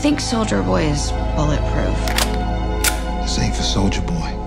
think Soldier Boy is bulletproof. This ain't for Soldier Boy.